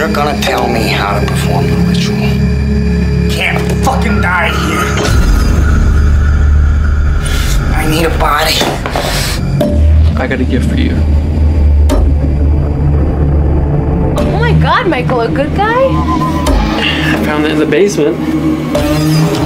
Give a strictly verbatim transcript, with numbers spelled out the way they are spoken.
You're gonna tell me how to perform the ritual. Can't fucking die here. I need a body. I got a gift for you. Oh my God, Michael, a good guy? I found it in the basement.